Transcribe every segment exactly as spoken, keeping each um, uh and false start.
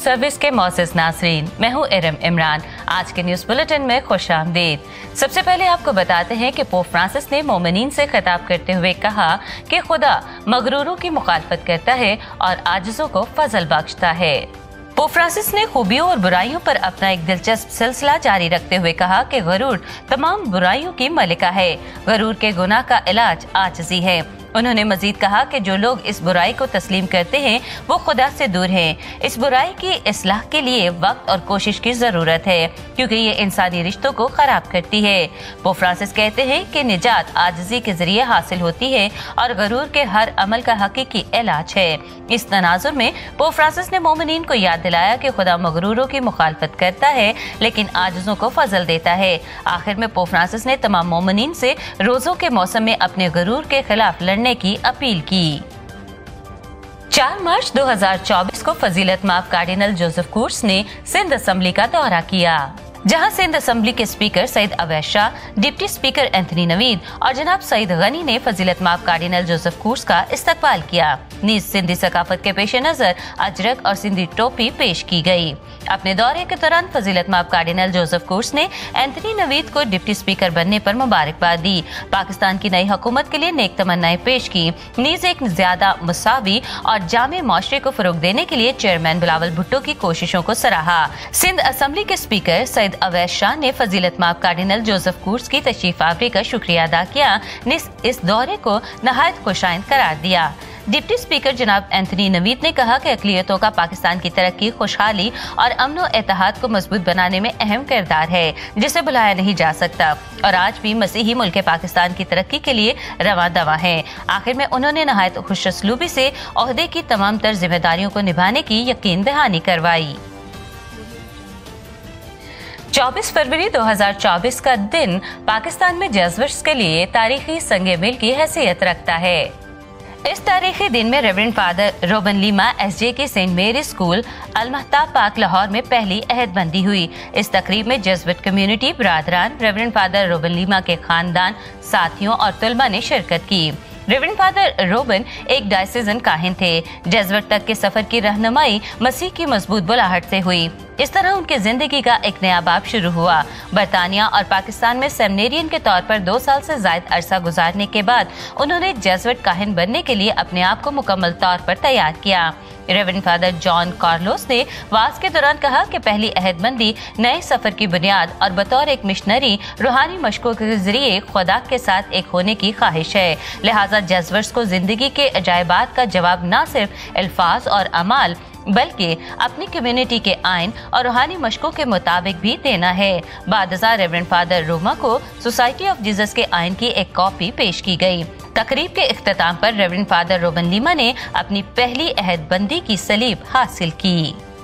Service के मौजूद नाज़रीन, मैं हूँ इरम इमरान। आज के न्यूज बुलेटिन में खुश आमदीद। सबसे पहले आपको बताते हैं कि पोप फ्रांसिस ने मोमिनीन से खिताब करते हुए कहा कि खुदा मगरूरों की मुखालफत करता है और आजिजों को फजल बख्शता है। पोप फ्रांसिस ने खूबियों और बुराइयों पर अपना एक दिलचस्प सिलसिला जारी रखते हुए कहा कि गरूर तमाम बुराइयों की मलिका है। गरूर के गुनाह का इलाज आजिज़ी है। उन्होंने मजीद कहा कि जो लोग इस बुराई को तस्लीम करते हैं वो खुदा से दूर हैं। इस बुराई की इस्लाह के लिए वक्त और कोशिश की जरूरत है, क्योंकि ये इंसानी रिश्तों को खराब करती है। पोप फ्रांसिस कहते हैं कि निजात आजिज़ी के जरिए हासिल होती है और गरूर के हर अमल का हकीकी इलाज है। इस तनाजुर में पोप फ्रांसिस ने मोमिनीन को याद दिलाया कि खुदा मगरूरों की मुखालफत करता है लेकिन आजिज़ों को फजल देता है। आखिर में पोप फ्रांसिस ने तमाम मोमिनीन से रोजों के मौसम में अपने गरूर के खिलाफ लड़ने की अपील की। चार मार्च दो हज़ार चौबीस को फजीलत माफ कार्डिनल जोसेफ कुर्स ने सिंध असेंबली का दौरा किया, जहां सिंध असेंबली के speaker Syed Awais Shah, deputy speaker Anthony Naveed और जनाब सईद गनी ने फजीलत माफ कार्डिनल जोसेफ कुर्स का इस्तकबाल किया। नीज सिंधी सकाफत के पेश नजर अजरक और सिंधी टोपी पेश की गई। अपने दौरे के दौरान फजीलत माफ कार्डिनल जोसेफ कुर्स ने एंथनी नवीद को डिप्टी स्पीकर बनने पर मुबारकबाद दी, पाकिस्तान की नई हुकूमत के लिए नेक तमन्नाएं पेश की। नीज एक ज्यादा मुसावी और जामे माशरे को फरोग देने के लिए चेयरमैन बिलावल भुट्टो की कोशिशों को सराहा। सिंध असेंबली के स्पीकर सईद अवैस शाह ने फजीलत माफ कार्डिनल जोसेफ कुर्स की तशरीफ आवरी का शुक्रिया अदा किया। इस दौरे को नहायत खुशाइंद करार दिया। डिप्टी स्पीकर जनाब एंथनी नवीद ने कहा कि अक़लियतों का पाकिस्तान की तरक्की, खुशहाली और अमन व इत्तेहाद को मजबूत बनाने में अहम किरदार है, जिसे भुलाया नहीं जा सकता और आज भी मसीही मुल्क पाकिस्तान की तरक्की के लिए रवा दवा है। आखिर में उन्होंने नहायत खुशअस्लूबी से ओहदे की तमाम तर जिम्मेदारियों को निभाने की यकीन दहानी करवाई। चौबीस फरवरी दो हज़ार चौबीस का दिन पाकिस्तान में जेज़ुइट्स के लिए तारीखी संगे मिल की हैसियत रखता है। इस तारीखी दिन में reverend father Robin Lima S J के सेंट मेरी स्कूल अल-महताब पाक लाहौर में पहली अहदबंदी हुई। इस तकरीब में जेज़ुइट कम्युनिटी, बरादरान, रेवरेंड फादर रोबन लीमा के खानदान, साथियों और तुलबा ने शिरकत की। रेवरेंड फादर रोबन एक डायसीजन काहिन थे। जेज़ुइट तक के सफर की रहनुमाई मसीह की मजबूत बुलाहट से हुई। इस तरह उनकी जिंदगी का एक नया बाब शुरू हुआ। बरतानिया और पाकिस्तान में सेमिनेरियन के तौर पर दो साल से ज्यादा अरसा गुजारने के बाद उन्होंने जेज़ुइट काहिन बनने के लिए अपने आप को मुकम्मल तौर पर तैयार किया। रेवरेंड फादर जॉन कार्लोस ने वाज के दौरान कहा कि पहली अहदबंदी नए सफर की बुनियाद और बतौर एक मिशनरी रूहानी मशकों के जरिए खुदा के साथ एक होने की ख्वाहिश है। लिहाजा जेज़ुइट्स को जिंदगी के अजायबात का जवाब न सिर्फ अल्फाज और अमाल बल्कि अपनी कम्युनिटी के आइन और रूहानी मशकों के मुताबिक भी देना है। बादशाह रेवरेंड फादर रोमा को सोसाइटी ऑफ जीसस के आइन की एक कॉपी पेश की गई। तकरीब के इख्तिताम पर रेवरेंड फादर रोबन लीमा ने अपनी पहली अहदबंदी की सलीब हासिल की।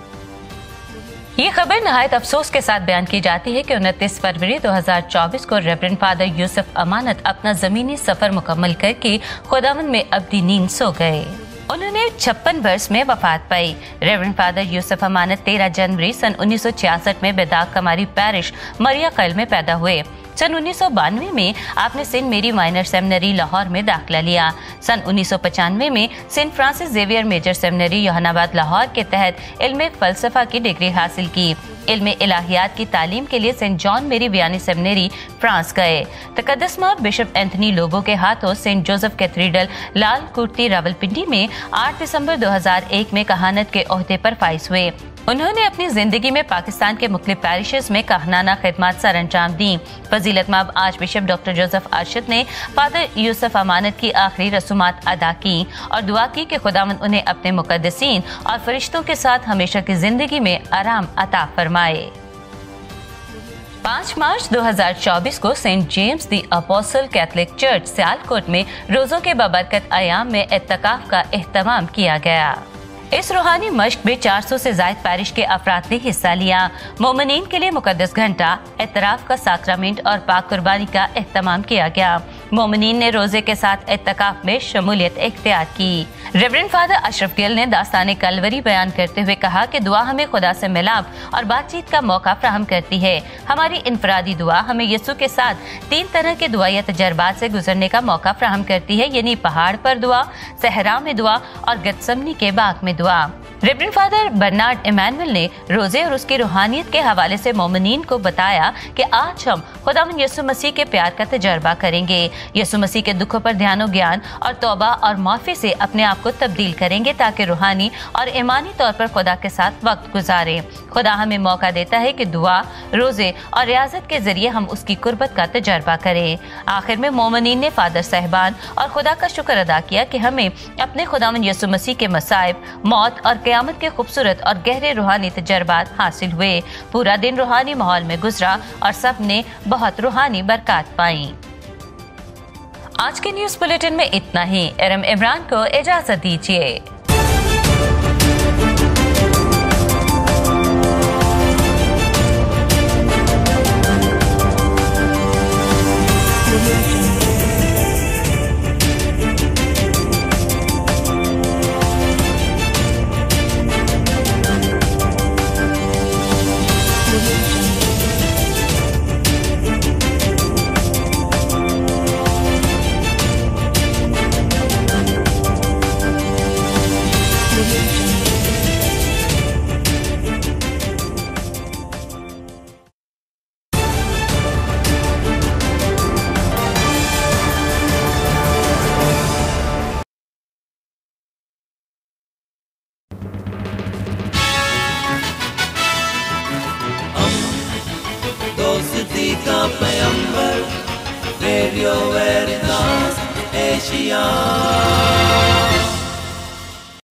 ये खबर नहायत अफसोस के साथ बयान की जाती है कि उनतीस फरवरी दो हज़ार चौबीस को रेवरेंड फादर यूसुफ अमानत अपना जमीनी सफर मुकम्मल करके खुदावंद में अब्दी नींद सो गए। उन्होंने छप्पन वर्ष में वफात पाई। रेवरेंड फादर यूसुफ अमानत तेरह जनवरी सन उन्नीस सौ छियासठ में बेदाग कमारी पैरिश मरिया कैल में पैदा हुए। सन उन्नीस सौ बानवे में आपने सेंट मेरी माइनर सेमिनरी लाहौर में दाखिला लिया। सन उन्नीस सौ पचानवे में saint Francis Xavier major seminary Youhanabad Lahore के तहत इल्मे फलसफा की डिग्री हासिल की। इल्मे इलाहियात की तालीम के लिए सेंट जॉन मेरी वियानी सेमिनरी फ्रांस गए। तकद्दसमा बिशप एंथनी लोबो के हाथों saint Joseph cathedral Lal Kurti Rawalpindi में आठ दिसंबर दो हज़ार एक में कहानत के ओहदे पर फाइज हुए। उन्होंने अपनी जिंदगी में पाकिस्तान के मुख्तलिफ पैरिशेस में कहनाना खिदमत सर अंजाम दी। फजीलत माब archbishop doctor Joseph Arshad ने फादर यूसुफ अमानत की आखिरी रसूमात अदा की और दुआ की कि खुदावंद उन्हें अपने मुकद्दसीन और फरिश्तों के साथ हमेशा की जिंदगी में आराम अता फरमाए। पाँच मार्च दो हज़ार चौबीस को saint James the apostle catholic church Sialkot में रोजों के बबरकत अयाम में इत्तिकाफ का एहतमाम किया गया। इस रूहानी मश्क में चार सौ से ज्यादा पैरिश के अफराद ने हिस्सा लिया। मोमिनीन के लिए मुकद्दस घंटा, इतराफ का साक्रामेंट और पाक कुर्बानी का एहतमाम किया गया। मोमिनीन ने रोजे के साथ इत्तिकाफ में शमूलियत इख्तियार की। रेवरेंड फादर अशरफ गिल ने दास्तान कलवरी बयान करते हुए कहा कि दुआ हमें खुदा से मिलाप और बातचीत का मौका फ्राहम करती है। हमारी इनफरादी दुआ हमें यीशु के साथ तीन तरह के दुआ या तजर्बात से गुजरने का मौका फ्राहम करती है, यानी पहाड़ पर दुआ, सहरा में दुआ और गतसमनी के बाग में दुआ। रेवरेंड फादर बर्नार्ड इमैनुअल ने रोजे और उसकी रूहानियत के हवाले से मोमिनीन को बताया कि आज हम खुदावंद यीशु मसीह के प्यार का तजर्बा करेंगे। यीशु मसीह के दुखों पर ध्यान ज्ञान और तौबा और माफी से अपने आप को तब्दील करेंगे ताकि रूहानी और ईमानी तौर पर खुदा के साथ वक्त गुजारें। खुदा हमें मौका देता है कि दुआ, रोजे और रियाजत के जरिए हम उसकी कुर्बत का तजर्बा करें। आखिर में मोमिनीन ने फादर साहबान और खुदा का शुक्र अदा किया कि हमें अपने खुदावंद यीशु मसीह के मसाइब, मौत और क़यामत के खूबसूरत और गहरे रूहानी तजर्बात हासिल हुए। पूरा दिन रूहानी माहौल में गुजरा और सब ने बहुत रूहानी बरकत पाई। आज के न्यूज बुलेटिन में इतना ही। इरम इमरान को इजाजत दीजिए। दोस्ती का पैगंबर, रेडियो वेरितास एशिया।